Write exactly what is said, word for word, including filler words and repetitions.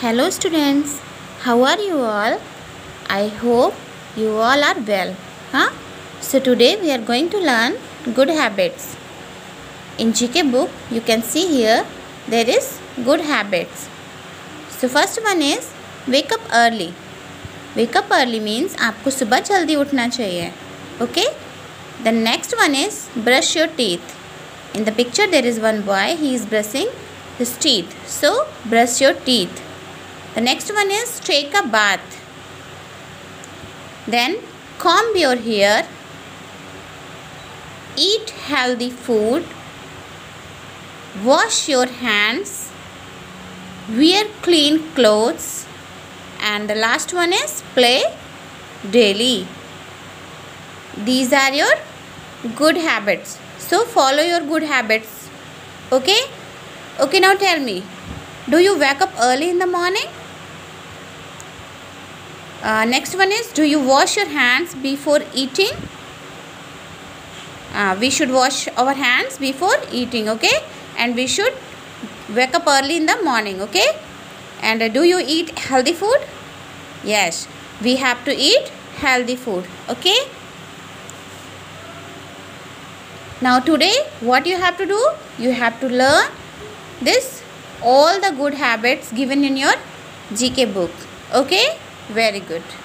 Hello students, how are you all? I hope you all are well. Huh? So today we are going to learn good habits. In G K book you can see here there is good habits. So first one is wake up early. Wake up early means आपको सुबह जल्दी उठना चाहिए. Okay? The next one is brush your teeth. In the picture there is one boy, he is brushing his teeth. So brush your teeth. The next one is take a bath. Then comb your hair. Eat healthy food. Wash your hands. Wear clean clothes. And the last one is play daily. These are your good habits. So follow your good habits. Okay? Okay, now tell me. Do you wake up early in the morning? Uh, next one is, do you wash your hands before eating? Uh, we should wash our hands before eating, okay? And we should wake up early in the morning, okay? And uh, do you eat healthy food? Yes, we have to eat healthy food, okay? Now today, what you have to do? You have to learn this, all the good habits given in your G K book, okay? Very good.